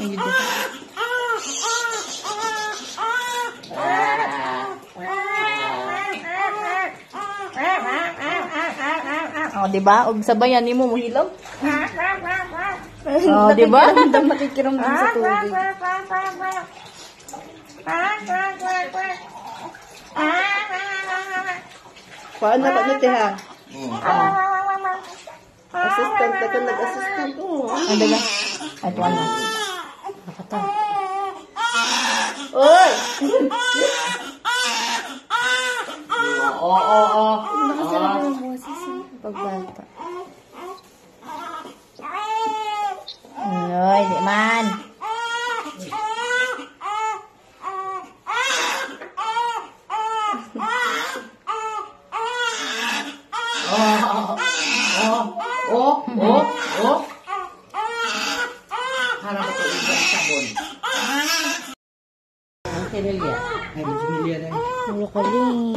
Oh, diba? Og sabayan nimo mo hilom. Oh, diba? Nakikiramdam sa tubig. Paano ka na tiha? Assistant ka nag-assistant. Ang daga. Ay, tuwan na. Nakata. Oy! Oo. Nakasarap yung boses pagbata. Ay, di man. Harap ko ibang sabon. Ang sinilya. Ay, sinilya na. Ulo ko rin.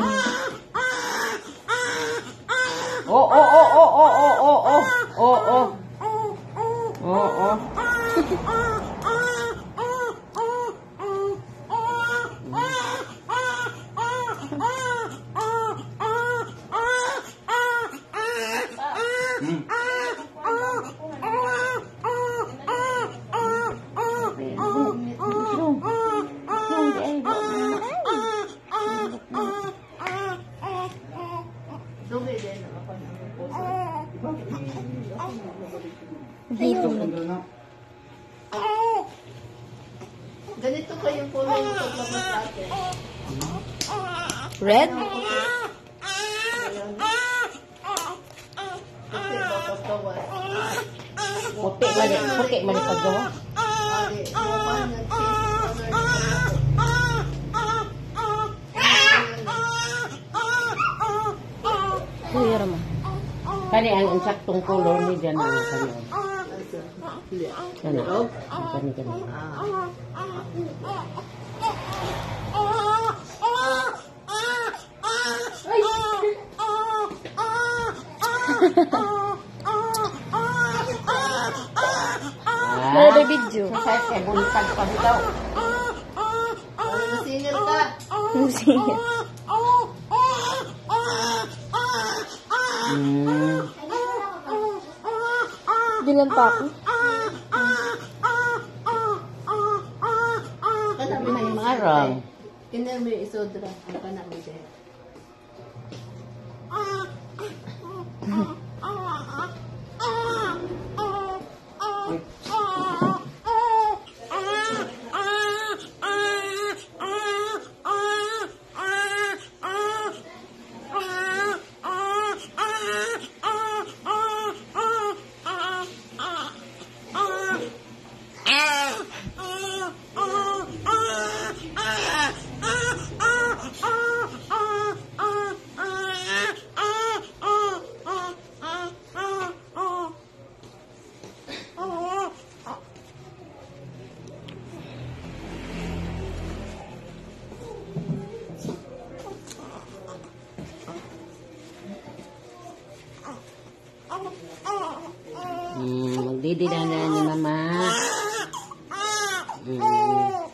Ganito pa yung kulay ng paglabas natin. Red? Puti mali paggawa. Kuya mo. Kani ang saktong color ni dyan ang kani. Kani. Kani. May video. Kaya buntag pa bitaw. Singil ka. Singil. Bilang pa ako. May marang. Kina may isodra. Ang kana may dahil. Magdididahan ni Mama.